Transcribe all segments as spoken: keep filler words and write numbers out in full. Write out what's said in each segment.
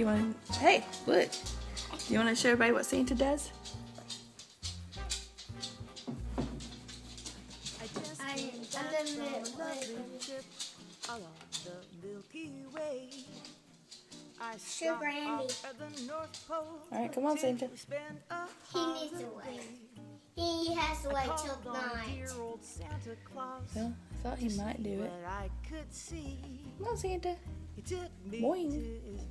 you want to, hey, look. Do you want to show everybody what Santa does? Sure, Brandy. Alright, come on, Santa. He needs to wait. He has to wait till night. Well, I thought he might do it. Come on, Santa. Boing.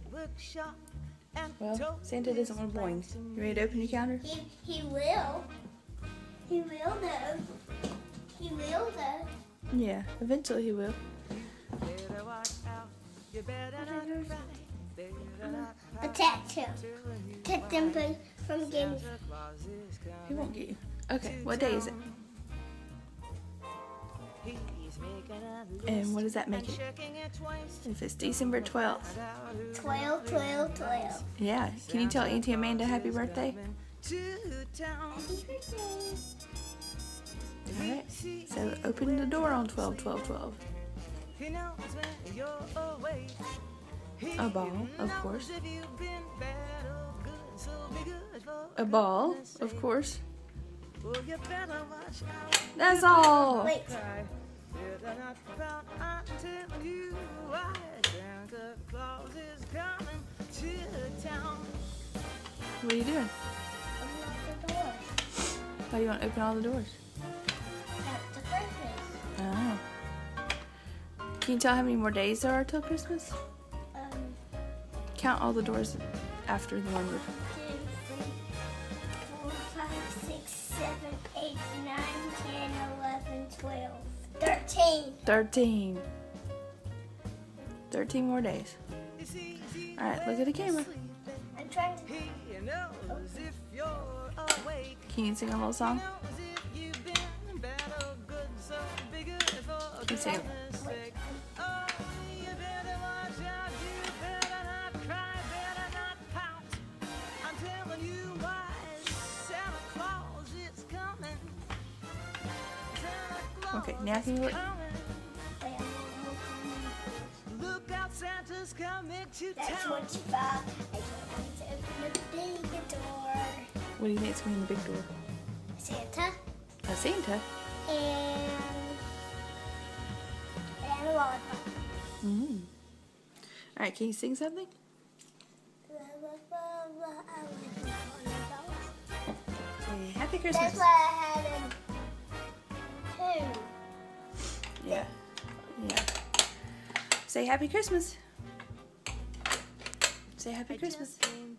Well, Santa doesn't want to boing. You ready to open your calendar? He, he will. He will, though. He will, though. Yeah, eventually he will. Protect him. Protect him from getting... He won't get you. Okay, what day is it? And what does that make it? If it's December twelfth. twelve, twelve, twelve. Yeah. Can you tell Auntie Amanda happy birthday? Happy birthday. Alright. So open the door on twelve, twelve, twelve. A ball, of course. A ball, of course. That's all. Wait. What are you doing? Unlock the door. Why do you want to open all the doors? That's the Christmas. Oh. Can you tell how many more days there are till Christmas? Um, Count all the doors after the number. two, three, four, five, six, seven, eight, nine, ten, eleven, twelve, thirteen. Thirteen. Thirteen more days. Alright, look at the camera. I'm trying to... Can you sing a little song? Can you sing it? Okay, now can you look? That's what you thought. I told you to open the big door. What do you think is going to be in the big door? Santa A Santa? and and a lollipop. Mm. Alright, can you sing something? Blah, blah, blah, blah. I like lollipops. Say Happy That's Christmas. why I had a two. Yeah. Yeah. Say Happy Christmas. Say Happy Christmas.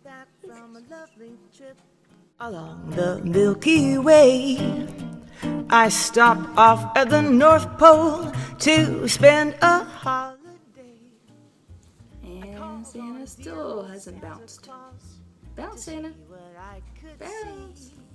Along the Milky Way, I stopped off at the North Pole to spend a holiday. And Santa still hasn't bounced. Bounce, Santa. Bounce.